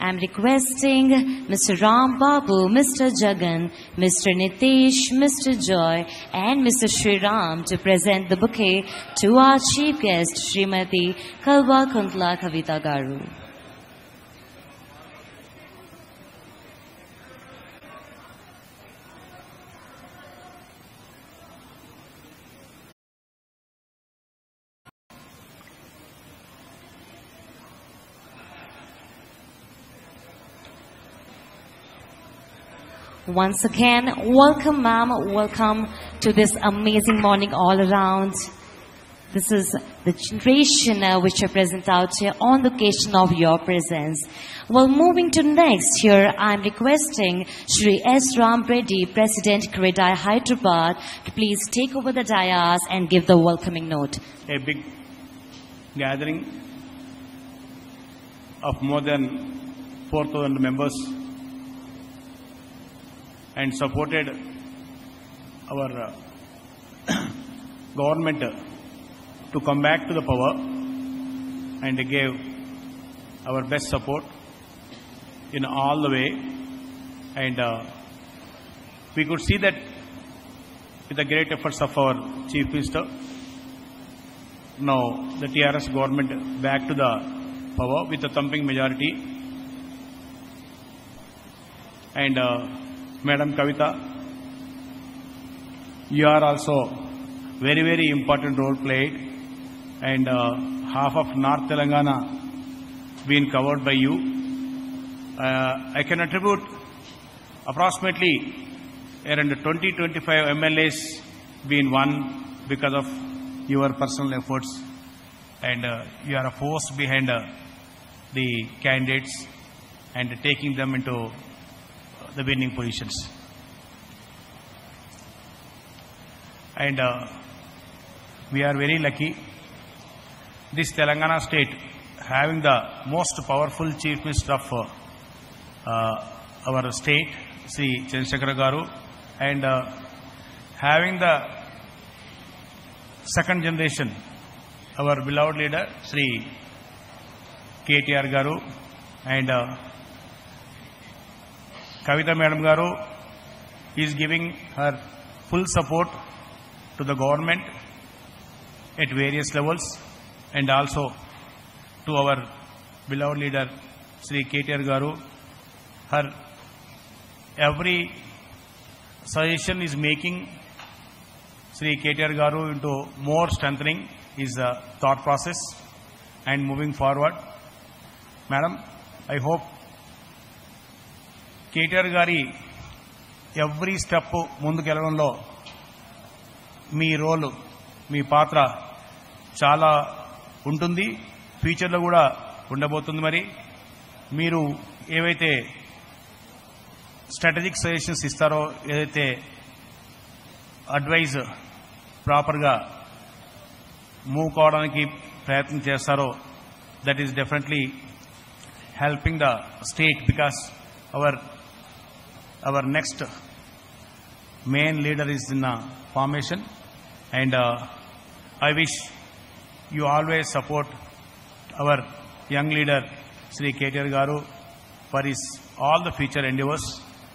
I'm requesting Mr. Ram Babu, Mr. Jagan, Mr. Nitesh, Mr. Joy, and Mr. Sri Ram to present the bouquet to our chief guest, Srimati Kalwa Kuntla Kavita Garu. Once again, welcome ma'am, welcome to this amazing morning all around. This is the generation which are present out here on the occasion of your presence. Well, moving to next here, I'm requesting Shri S. Ram Reddy, President, Credai Hyderabad, to please take over the dais and give the welcoming note. A big gathering of more than 4,000 members and supported our government to come back to the power and gave our best support in all the way. And we could see that with the great efforts of our Chief Minister, now the TRS government back to the power with a thumping majority. And Madam Kavita, you are also very, very important role played, and half of North Telangana being covered by you. I can attribute approximately around 20-25 MLAs being won because of your personal efforts, and you are a force behind the candidates and taking them into the winning positions. And we are very lucky, this Telangana state having the most powerful Chief Minister of our state, Sri Chandrasekhar Garu, and having the second generation, our beloved leader, Sri KTR Garu, and Kavita Madam Garu is giving her full support to the government at various levels, and also to our beloved leader Sri KTR Garu. Her every suggestion is making Sri KTR Garu into more strengthening his thought process and moving forward. Madam, I hope KTR Gari every step ముందుకెళ్లడంలో మీ role, మీ పాత్ర చాలా ఉంటుంది, ఫ్యూచర్లో కూడా ఉండబోతుంది. మరి మీరు ఏవైతే స్ట్రాటజిక్ సజెషన్స్ ఇస్తారో, ఏదైతే అడ్వైజ్ ప్రాపర్గా మూవ్ కావడానికి ప్రయత్నం చేస్తారో, that is definitely helping the state, because our next main leader is in formation, and I wish you always support our young leader Sri KTR Garu for his all the future endeavors.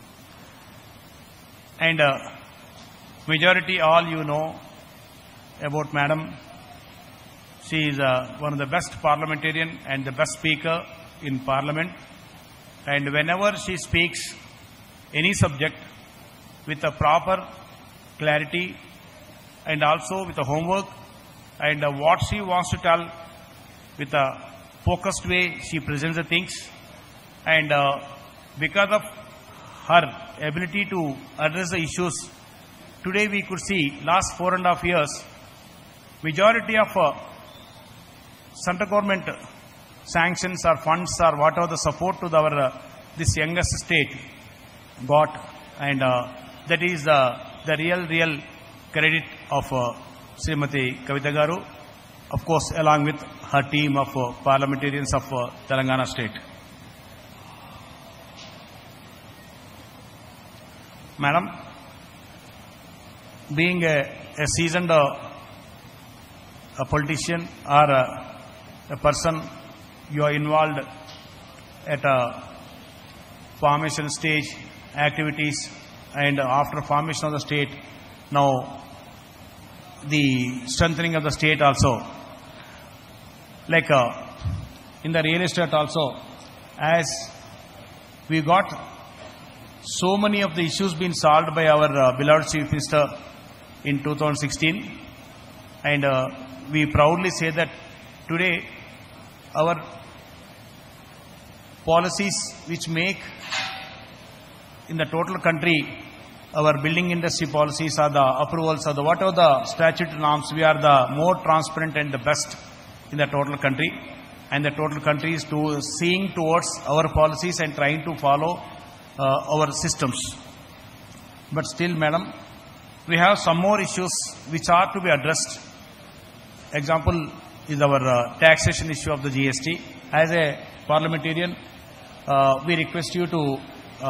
And majority all you know about Madam. She is one of the best parliamentarian and the best speaker in Parliament, and whenever she speaks any subject with a proper clarity and also with a homework, and what she wants to tell with a focused way she presents the things, and because of her ability to address the issues, today we could see last 4.5 years majority of central government sanctions or funds or whatever the support to our this youngest state got, and that is the real credit of Srimati Kavita Garu, of course along with her team of parliamentarians of Telangana state. Madam, being a seasoned a politician or a person, you are involved at formation stage activities, and after formation of the state, now the strengthening of the state also. Like in the real estate also, as we got so many of the issues being solved by our beloved Chief Minister in 2016, and we proudly say that today our policies which make in the total country, our building industry policies are the approvals or the whatever the statutory norms, we are the more transparent and the best in the total country, and the total country is seeing towards our policies and trying to follow our systems. But still, madam, we have some more issues which are to be addressed. Example is our taxation issue of the GST. As a parliamentarian, we request you to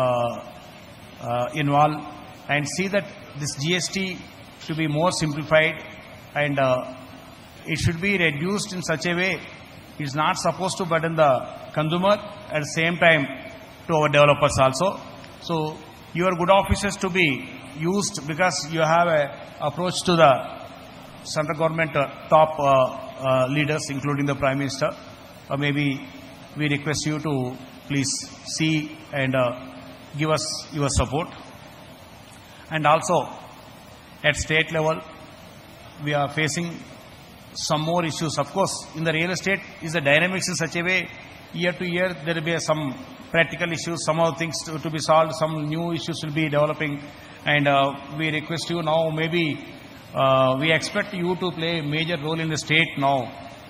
involve and see that this GST to be more simplified, and it should be reduced in such a way it is not supposed to burden the consumer, at the same time to our developers also. So your good offices to be used, because you have a approach to the central government top leaders including the Prime Minister. Maybe we request you to please see and give us your support. And also at state level we are facing some more issues. Of course, in the real estate is the dynamics in such a way, year to year there will be some practical issues, some of things to be solved, some new issues will be developing, and we request you now, maybe we expect you to play a major role in the state now.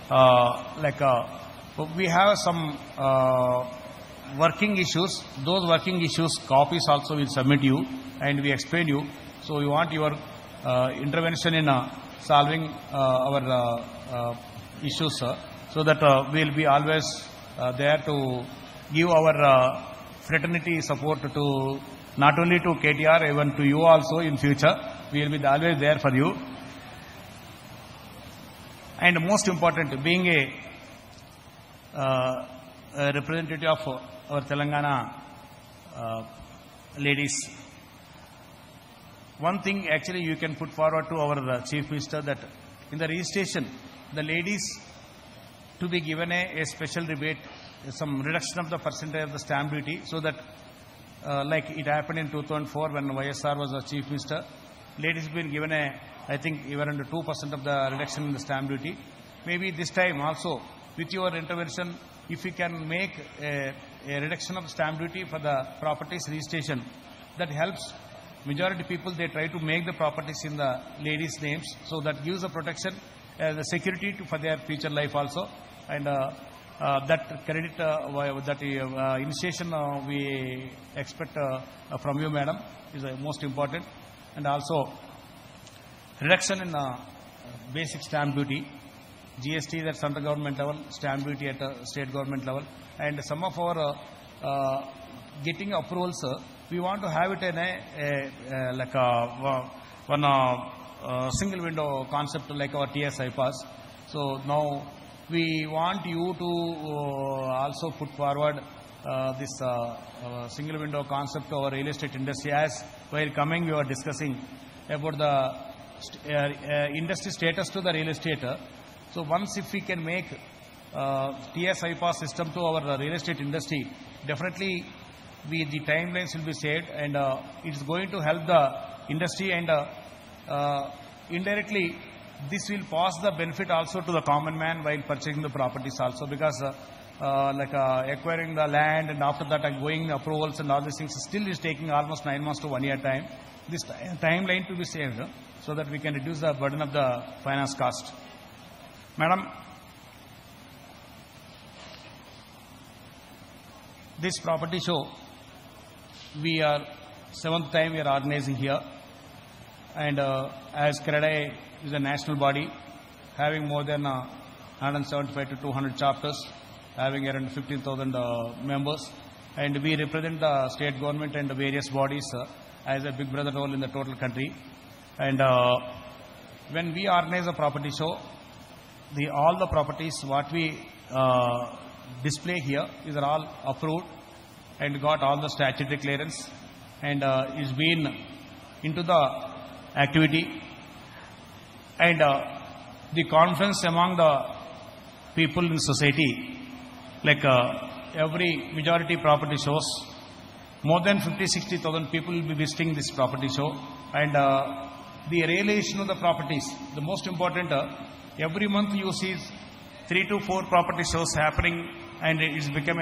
We have some working issues. Those working issues copies also will submit you and we explain you. So we want your intervention in solving our issues, so that we will be always there to give our fraternity support to not only to KTR, even to you also in future. We will be always there for you. And most important, being a representative of our Telangana ladies, one thing actually you can put forward to our Chief Minister, that in the registration, the ladies to be given a special rebate, some reduction of the percentage of the stamp duty, so that like it happened in 2004 when YSR was the Chief Minister, ladies been given I think even under 2% of the reduction in the stamp duty. Maybe this time also, with your intervention, if we can make a reduction of stamp duty for the properties registration, that helps majority people. They try to make the properties in the ladies' names, so that gives the protection, the security for their future life also. And that credit, that initiation we expect from you, madam, is most important. And also reduction in basic stamp duty, GST at central government level, stamp duty at state government level, and some of our getting approvals, we want to have it in one single window concept like our TSI pass. So now we want you to also put forward this single window concept to our real estate industry. As while coming, we were discussing about the industry status to the real estate. So once if we can make TSI pass system to our real estate industry, definitely the timelines will be saved, and it is going to help the industry, and indirectly this will pass the benefit also to the common man while purchasing the properties also, because acquiring the land and after that going approvals and all these things still is taking almost 9 months to 1 year time. This timeline to be saved, so that we can reduce the burden of the finance cost. Madam, this property show, we are 7th time we are organizing here, and as CREDAI is a national body having more than 175 to 200 chapters, having around 15,000 members, and we represent the state government and the various bodies as a big brother role in the total country. And when we organize a property show, all the properties what we display here is all approved and got all the statutory clearance and is been into the activity. And the confidence among the people in society, like every majority property shows, more than 50,000-60,000 people will be visiting this property show. And the realization of the properties, the most important, every month you see 3 to 4 property shows happening, and it's become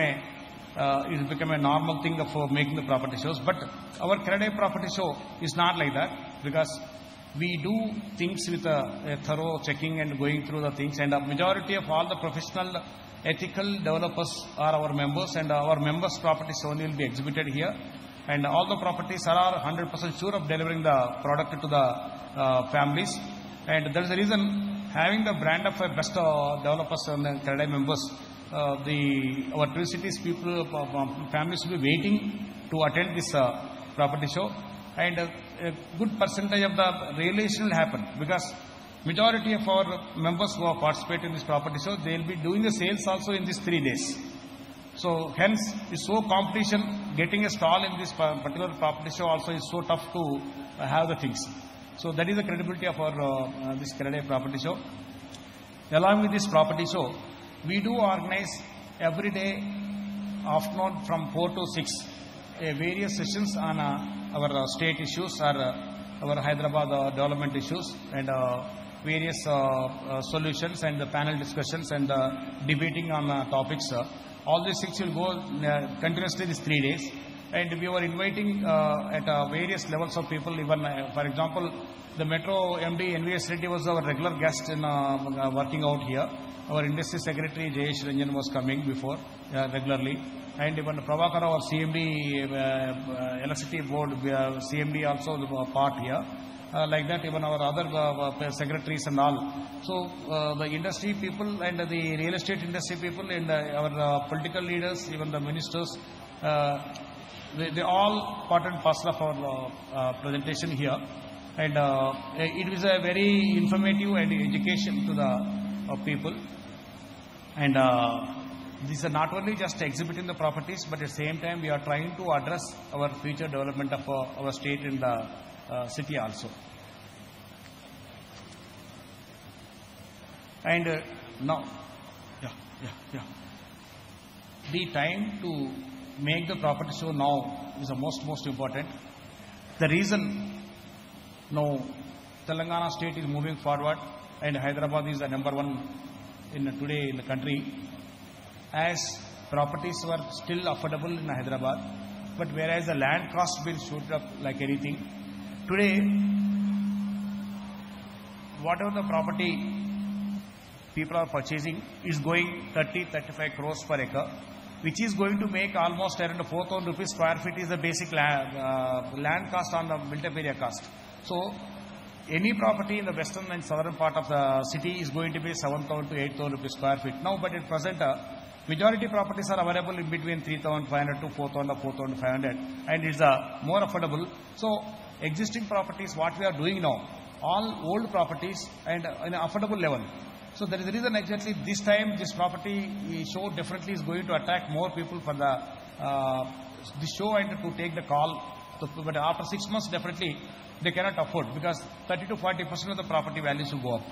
a normal thing of making the property shows. But our Kerala property show is not like that, because we do things with a thorough checking and going through the things, and a majority of all the professional ethical developers are our members, and our members' properties only will be exhibited here. And all the properties are 100% sure of delivering the product to the families. And that is the reason, having the brand of a best developers and Kerala members, our Twin Cities people, families will be waiting to attend this property show. And a good percentage of the realization will happen, because majority of our members who have participated in this property show, they will be doing the sales also in these 3 days. So hence, it's so competition. Getting a stall in this particular property show also is so tough to have the things. So that is the credibility of our this Kerala property show. Along with this property show, we do organize every day afternoon from 4 to 6 various sessions on our state issues or our Hyderabad development issues, and various solutions and the panel discussions and debating on topics. All these things will go continuously these 3 days. And we were inviting at various levels of people. Even, for example, the Metro MD NVS Reddy was our regular guest in working out here. Our Industry Secretary Jayesh Ranjan was coming before regularly. And even Prabhakar, our CMD, Electricity Board, CMD also part here. Like that, even our other secretaries and all. So the industry people and the real estate industry people and our political leaders, even the ministers, they all part and parcel of our presentation here. And it was a very informative and education to the people. And these are not only just exhibiting the properties, but at the same time we are trying to address our future development of our state and the city also. And now, the time to make the property show now is the most important. The reason now Telangana state is moving forward and Hyderabad is the number one today in the country, as properties were still affordable in Hyderabad, but whereas the land cost will shoot up like anything. Today, whatever the property people are purchasing is going 30-35 crores per acre, which is going to make almost around 4,000 rupees square feet is the basic land cost on the built-up area cost. So, any property in the western and southern part of the city is going to be 7,000 to 8,000 rupees square feet. Now, but at present, majority properties are available in between 3,500 to 4,000 or 4,500, and it's more affordable. So, existing properties, what we are doing now, all old properties and in an affordable level. So that is the reason exactly this time this property show definitely is going to attract more people for the show and to take the call. So, but after 6 months definitely they cannot afford, because 30 to 40% of the property values will go up.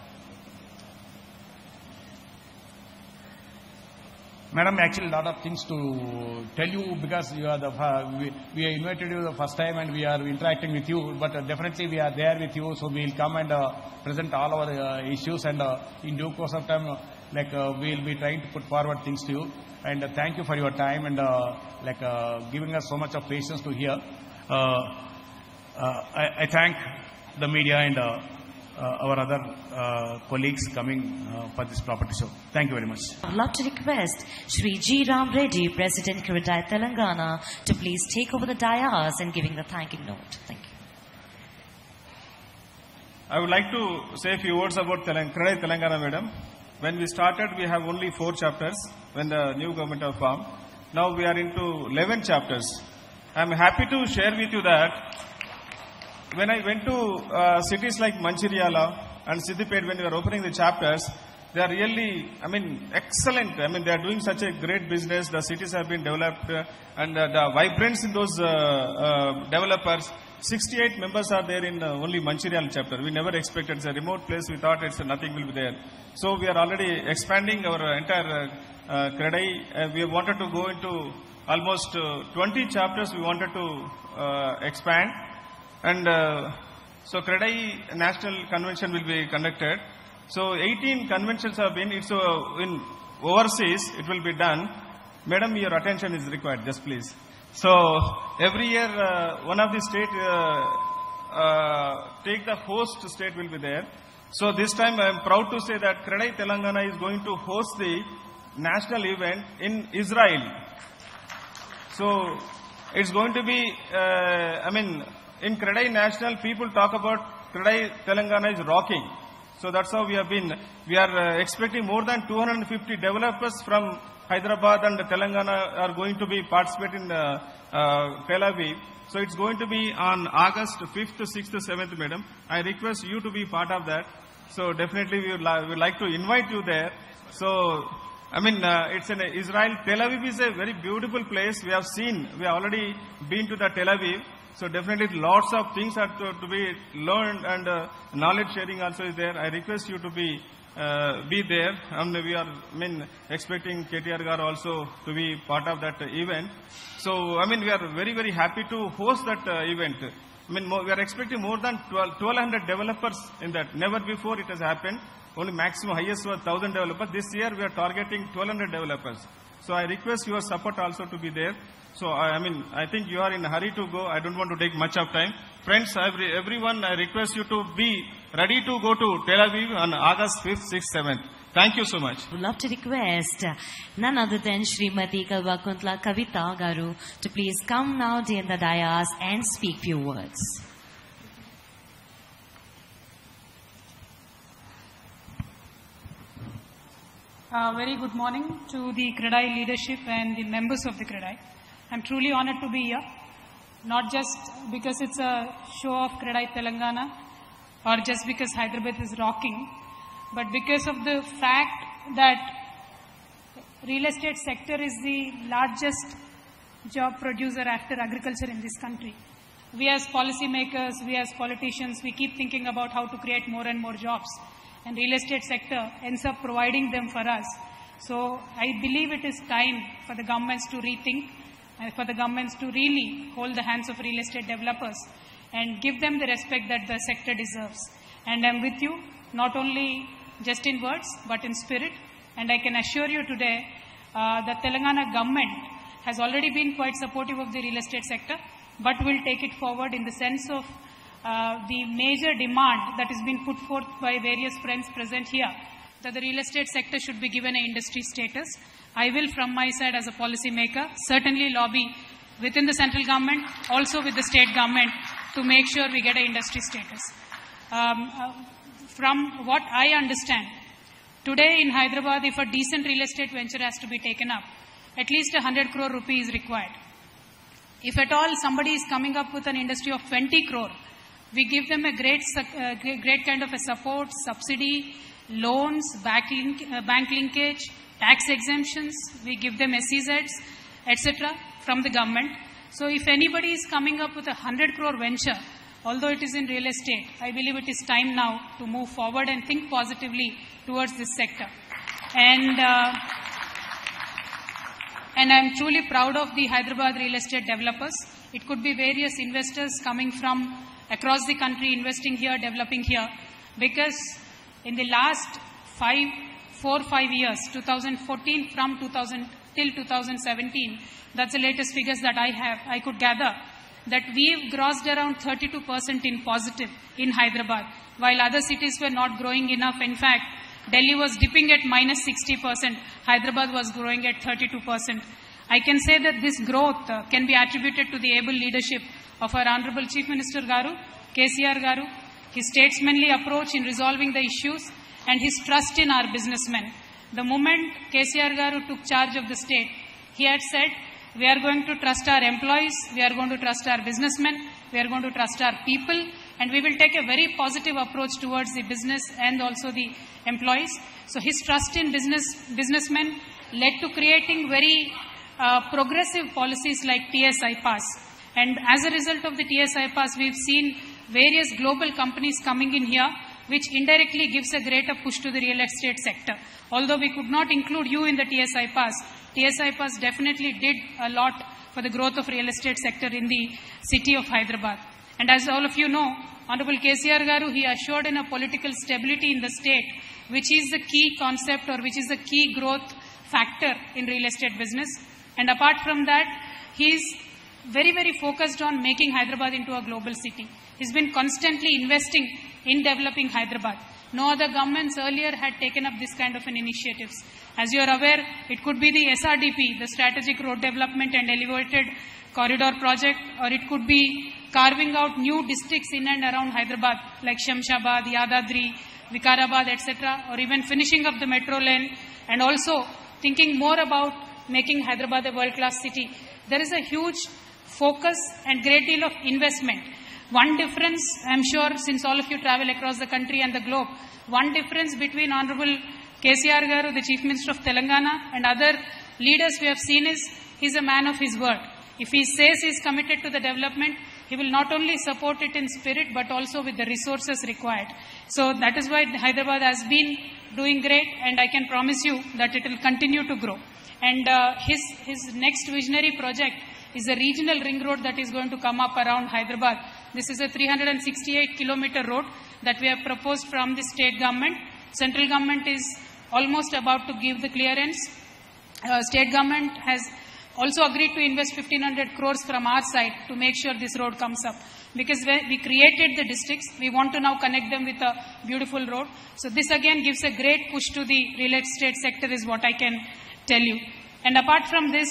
Madam, actually a lot of things to tell you, because you are we are invited you the first time and we are interacting with you, but definitely we are there with you, so we will come and present all our issues, and in due course of time we will be trying to put forward things to you. And thank you for your time and giving us so much of patience to hear. I thank the media and our other colleagues coming for this property show. Thank you very much. I would love to request Shri G. Ram Reddy, President Kiridai Telangana, to please take over the dais and giving the thanking note. Thank you. I would like to say a few words about Kiridai Telangana, madam. When we started, we have only 4 chapters when the new government was formed. Now we are into 11 chapters. I am happy to share with you that when I went to cities like Mancheriala and Siddipet, when we were opening the chapters, They are really, I mean, excellent. I mean, they are doing such a great business. The cities have been developed and the vibrance in those developers. 68 members are there in only Mancherial chapter. We never expected. It's a remote place. We thought nothing will be there. So we are already expanding our entire CREDAI. We wanted to go into almost 20 chapters. We wanted to expand. And so CREDAI National Convention will be conducted. So 18 conventions have been. It's in overseas. It will be done. Madam, your attention is required. Just please. So every year, one of the state take the host state will be there. So this time I am proud to say that CREDAI Telangana is going to host the national event in Israel. So it's going to be, I mean, in CREDAI National, people talk about CREDAI Telangana is rocking. So that's how we have been. We are expecting more than 250 developers from Hyderabad and Telangana are going to be participating in Tel Aviv. So it's going to be on August 5th, 6th, 7th, madam. I request you to be part of that. So definitely we would like to invite you there. So, I mean, it's in Israel. Tel Aviv is a very beautiful place. We have seen, we have already been to the Tel Aviv. So definitely lots of things are to be learned and knowledge sharing also is there. I request you to be there, and we are expecting KTR Gar also to be part of that event. So, I mean, we are very, very happy to host that event. I mean, we are expecting more than 1,200 developers in that. Never before it has happened. Only maximum highest was 1,000 developers. This year we are targeting 1,200 developers. So I request your support also to be there. So, I mean, I think you are in a hurry to go. I don't want to take much of time. Friends, everyone, I request you to be ready to go to Tel Aviv on August 5th, 6th, 7th. Thank you so much. I would love to request none other than Srimati Kalvakuntla Kavita Garu to please come now in the dais and speak few words. Very good morning to the CREDAI leadership and the members of the CREDAI. I'm truly honored to be here, not just because it's a show of CREDAI Telangana or just because Hyderabad is rocking, but because of the fact that real estate sector is the largest job producer after agriculture in this country. We as policymakers, we as politicians, we keep thinking about how to create more and more jobs. And real estate sector ends up providing them for us. So I believe it is time for the governments to rethink and for the governments to really hold the hands of real estate developers and give them the respect that the sector deserves. And I'm with you, not only just in words, but in spirit. And I can assure you today, the Telangana government has already been quite supportive of the real estate sector, but will take it forward in the sense of the major demand that has been put forth by various friends present here, that the real estate sector should be given an industry status. I will, from my side as a policy maker, certainly lobby within the central government, also with the state government, to make sure we get an industry status. From what I understand, today in Hyderabad, if a decent real estate venture has to be taken up, at least 100 crore rupees is required. If at all somebody is coming up with an industry of 20 crore, we give them a great kind of a support, subsidy, loans, bank linkage, tax exemptions. We give them SEZs, etc. from the government. So if anybody is coming up with a 100 crore venture, although it is in real estate, I believe it is time now to move forward and think positively towards this sector. And I'm truly proud of the Hyderabad real estate developers. It could be various investors coming from across the country, investing here, developing here, because in the last 4 or 5 years, 2014 from 2000 till 2017, that's the latest figures that I could gather, that we've grossed around 32% in positive in Hyderabad, while other cities were not growing enough. In fact, Delhi was dipping at minus 60%, Hyderabad was growing at 32%. I can say that this growth can be attributed to the able leadership of our Honorable Chief Minister Garu, KCR Garu, his statesmanly approach in resolving the issues, and his trust in our businessmen. The moment KCR Garu took charge of the state, he had said, we are going to trust our employees, we are going to trust our businessmen, we are going to trust our people, and we will take a very positive approach towards the business and also the employees. So his trust in businessmen led to creating very progressive policies like TSI Pass. And as a result of the TSI Pass, we've seen various global companies coming in here, which indirectly gives a greater push to the real estate sector. Although we could not include you in the TSI Pass definitely did a lot for the growth of real estate sector in the city of Hyderabad. And as all of you know, Honorable KCR Garu, he assured in a political stability in the state, which is the key concept or which is the key growth factor in real estate business. And apart from that, he is very, very focused on making Hyderabad into a global city. He's been constantly investing in developing Hyderabad. No other governments earlier had taken up this kind of an initiatives. As you are aware, it could be the SRDP, the Strategic Road Development and Elevated Corridor Project, or it could be carving out new districts in and around Hyderabad, like Shamshabad, Yadadri, Vikarabad, etc., or even finishing up the metro lane, and also thinking more about making Hyderabad a world-class city. There is a huge focus and great deal of investment. One difference, I'm sure, since all of you travel across the country and the globe, one difference between Honorable KCR Garu, the Chief Minister of Telangana, and other leaders we have seen is, he's a man of his word. If he says he's committed to the development, he will not only support it in spirit, but also with the resources required. So that is why Hyderabad has been doing great, and I can promise you that it will continue to grow. And his next visionary project is a regional ring road that is going to come up around Hyderabad. This is a 368-kilometer road that we have proposed from the state government. Central government is almost about to give the clearance. State government has also agreed to invest 1,500 crores from our side to make sure this road comes up. Because when we created the districts, we want to now connect them with a beautiful road. So this again gives a great push to the real estate sector is what I can tell you. And apart from this,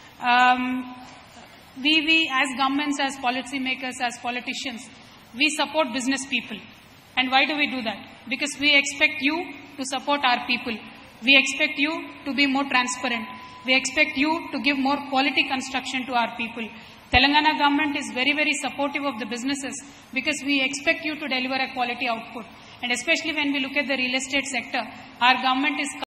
we as governments, as policymakers, as politicians, we support business people. And why do we do that? Because we expect you to support our people. We expect you to be more transparent. We expect you to give more quality construction to our people. Telangana government is very, very supportive of the businesses because we expect you to deliver a quality output. And especially when we look at the real estate sector, our government is